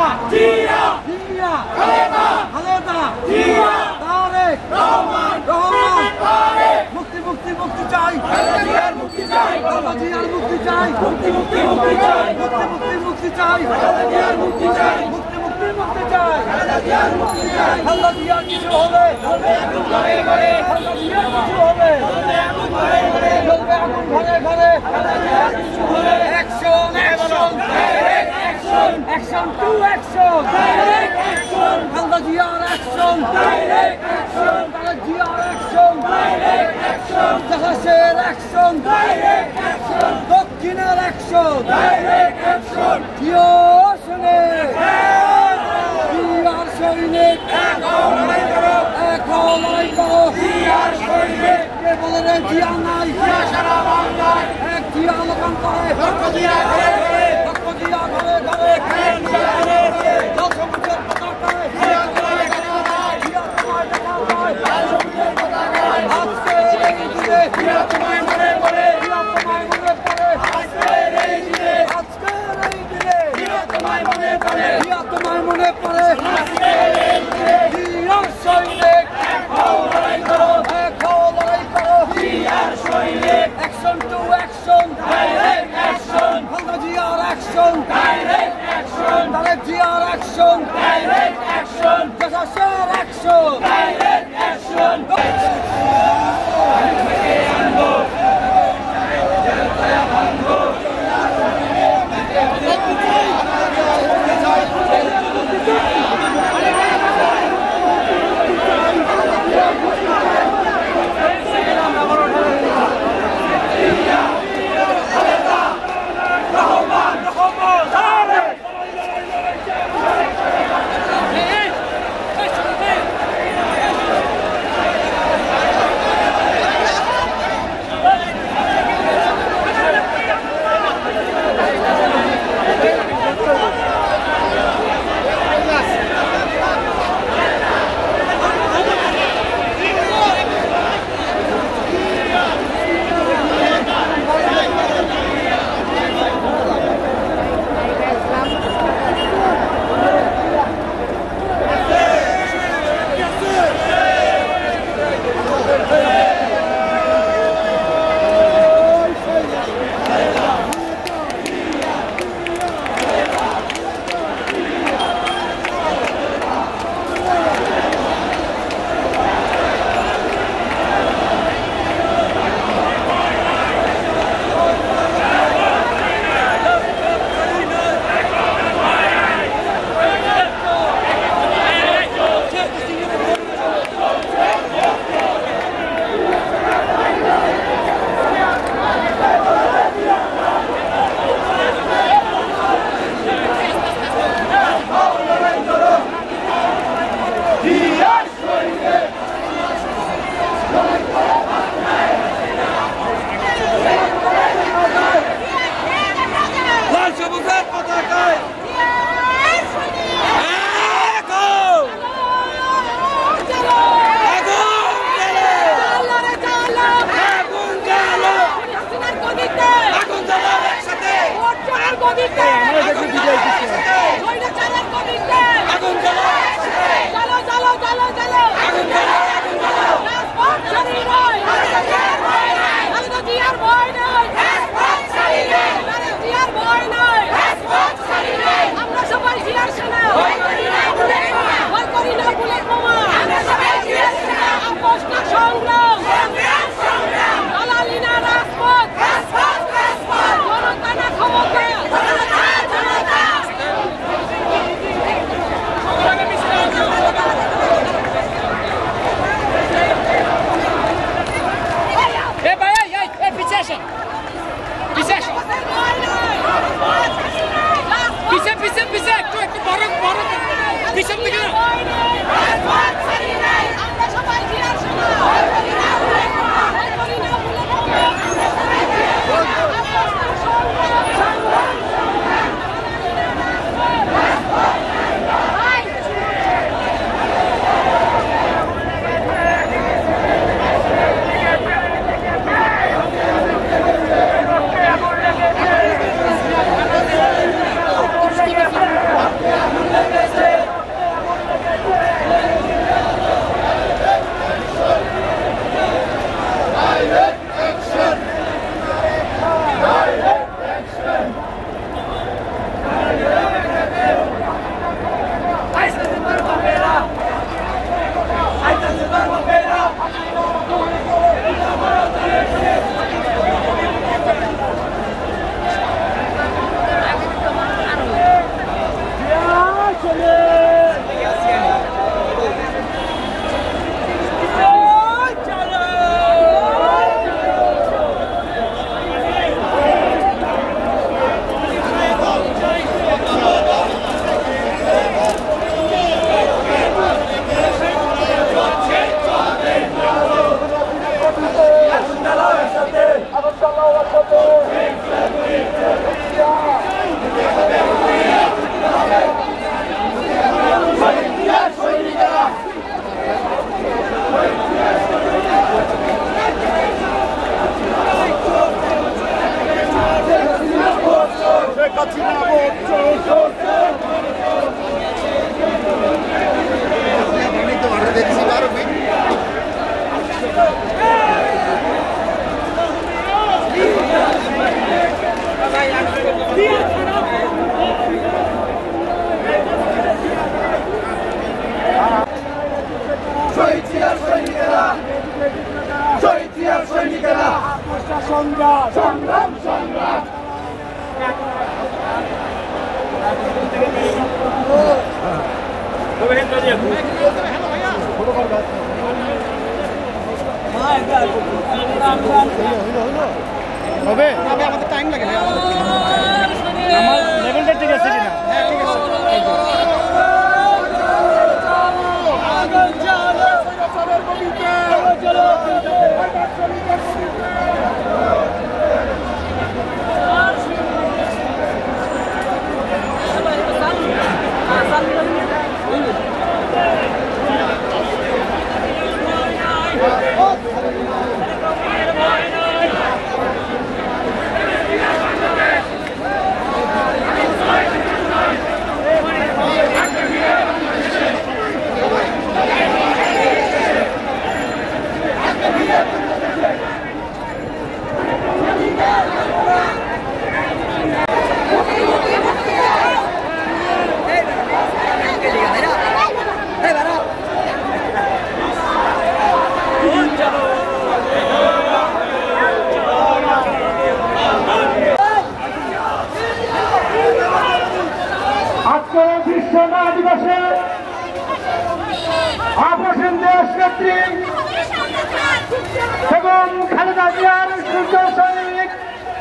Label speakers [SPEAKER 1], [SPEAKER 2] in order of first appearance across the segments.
[SPEAKER 1] জিয়া জিয়া খালেদা খালেদা জিয়া তারেক রহমান রহমান তারেক মুক্তি মুক্তি মুক্তি চাই খালেদা জিয়ার মুক্তি চাই খালেদা জিয়ার মুক্তি চাই মুক্তি মুক্তি মুক্তি চাই মুক্তি মুক্তি মুক্তি চাই খালেদা জিয়ার মুক্তি চাই মুক্তি মুক্তি মুক্তি চাই খালেদা জিয়ার মুক্তি চাই খালেদা জিয়ার কিছু হবে চলবে আগুন ঘরে ঘরে খালেদা জিয়ার কিছু হবে চলবে আগুন ঘরে ঘরে চলবে আগুন ঘরে ঘরে খালেদা জিয়ার কিছু হবে action action direct action action to action direct action Khaleda জিয়ার অ্যাকশন ডাইরেক্ট অ্যাকশন খালেদা জিয়ার অ্যাকশন ডাইরেক্ট অ্যাকশন জাহাজের অ্যাকশন ডাইরেক্ট অ্যাকশন দক্ষিণের অ্যাকশন ডাইরেক্ট অ্যাকশন জিও শুনে জিয়ার সৈনিক এখন লড়াই করো জিয়ার সৈনিক কে বলে রে জিয়া নাই জিয়া সারা বাংলায় এক জিয়া লোকান্তরে লক্ষ জিয়া ঘরে ঘরে লক্ষ জিয়া ঘরে ঘরে জিয়া ঘরে ঘরে জল সবুজের পতাকায় জিয়া তোমায় দেখা যায় জিয়া তোমায় দেখা যায় লাল সবুজের পতাকায় আজকের এই দিনে জিয়া তোমায় মনে পড়ে জিয়া তোমায় মনে পড়ে আজকের এই দিনে জিয়া তোমায় মনে পড়ে জিয়া তোমায় মনে পড়ে আজকের এই দিনে জিয়ার সৈনিক এখন লড়াই করো জিয়ার সৈনিক action to action direct action Khaleda জিয়ার অ্যাকশন ডাইরেক্ট অ্যাকশন তারেক জিয়ার অ্যাকশন ডাইরেক্ট অ্যাকশন জাসাসের অ্যাকশন ডাইরেক্ট অ্যাকশন
[SPEAKER 2] নেত্রী এবং খালেদা জিয়ার সূর্য সৈনিক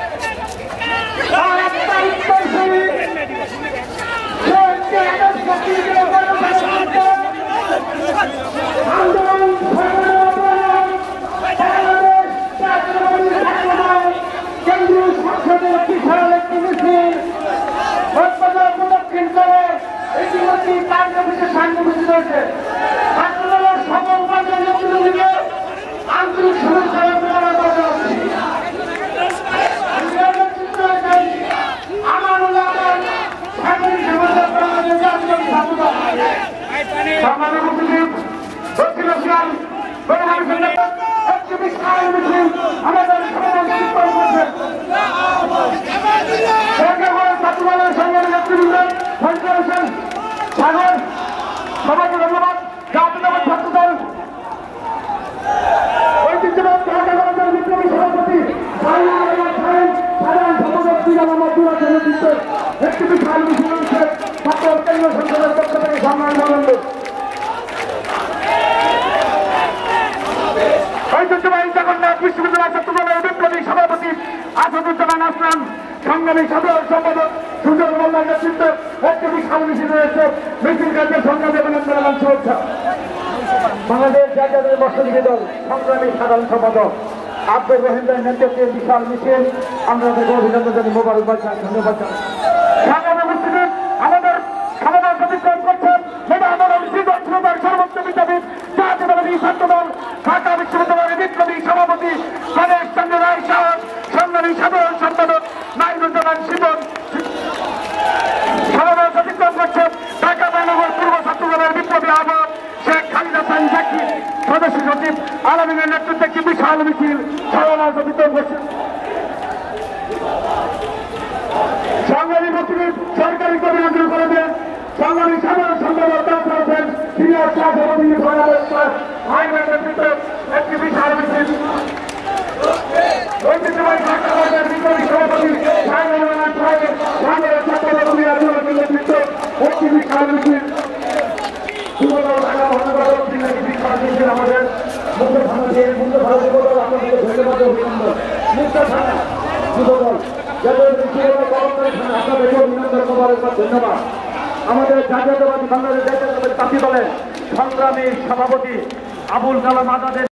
[SPEAKER 2] কেন্দ্রীয় সংসদের বিশাল একটি মিছিল প্রদক্ষিণ করে ইতিমধ্যে কার্যসূচি সাংগঠনিক রয়েছে। ছাত্রদলের সকল পর্যায়ের নেতৃবৃন্দকে আন্তরিক শুভেচ্ছা ও অভিনন্দন জানাচ্ছি। আমানুল্লাহ সাংগঠনিক সমাজের বাংলাদেশ জাতীয় ছাত্রদল সম্মানিত উপস্থিতি দক্ষিণ এশিয়ার আমাদের ছাত্রদলের সংগ্রামী নেতৃবৃন্দ সাগর সবাইকে ধন্যবাদ। জাতীয়তাবাদী ছাত্রদল ঐতিহ্যবাহী বিপ্লবী সভাপতি সাধারণ সম্পাদক নেতৃত্বে একটি বিশাল মিছিল হচ্ছে ছাত্র কেন্দ্রীয় সংসদের পক্ষ থেকে সম্মান জানানো। ঐতিহ্যবাহী জগন্নাথ বিশ্ববিদ্যালয় ছাত্রদলের বিপ্লবী সভাপতি আসাদুজ্জামান আসলাম সংগ্রামী সাধারণ সম্পাদক সুজন মোল্লার নেতৃত্বে একটি বিশাল মিছিল রয়েছে। মিছিল কার্যের সংগ্রামী অভিনন্দন এবং শুভেচ্ছা। বাংলাদেশ জাতীয়তাবাদী বর্ষজীবী দল সংগ্রামী সাধারণ সম্পাদক আব্দুর রহিমের নেতৃত্বে বিশাল মিছিল আমরা তাকে অভিনন্দন জানাই, মোবারকবাদ জানাই, ধন্যবাদ জানাই। সংগ্রামী উপস্থিতি আমাদের সমাবেশ অতিক্রম করছেন সৃজনশীলতার সর্বোচ্চ বিদ্যাপীঠ জাতীয়তাবাদী ছাত্রদল ঢাকা বিশ্ববিদ্যালয়ের বিপ্লবী সভাপতি গণেশ চন্দ্র রায় সাহস সংগ্রামী সাধারণ সম্পাদক নাইরুজ্জামান শিবন। সমাবেশ অতিক্রম করছেন ঢাকা মহানগর পূর্ব ছাত্রদলের বিপ্লবী আহ্বায়ক শেখ খালিদ হাসান জাকি সদস্য সচিব আলমিনের নেতৃত্বে একটি বিশাল মিছিল সমাবেশ অতিক্রম করছেন। সংগ্রামী উপস্থিতি সরকারি কর্মীদের করে দেন সংগ্রামী সাধারণ সম্পাদক করেছেন সিনিয়র সভাপতি আইনের নেতৃত্বে একটি বিশাল মিছিল। ঐতিহ্যবাহী ছাত্রদলের বিপ্লবী সভাপতি নেতৃত্বে একটি বিশাল মিছিল। আমাদের মুক্ত থানা দিয়ে মুক্ত ভারত যুবদল আপনাদেরকে ধন্যবাদ অভিনন্দন। মুক্ত থানা যুবদল আপনাদেরকে অভিনন্দন ধন্যবাদ। আমাদের জাতীয়তাবাদী বাংলাদেশ জাতীয়তাবাদী ছাত্র দলের সংগ্রামী সভাপতি আবুল কালাম আজাদের